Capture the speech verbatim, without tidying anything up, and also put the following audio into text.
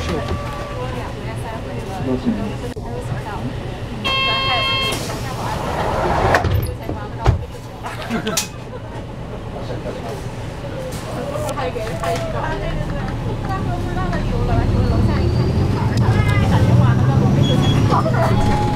多少钱？ 还给还给他那个是，他说是那个有了，有了楼下一看那个牌儿，他给打电话，他说我没有钱。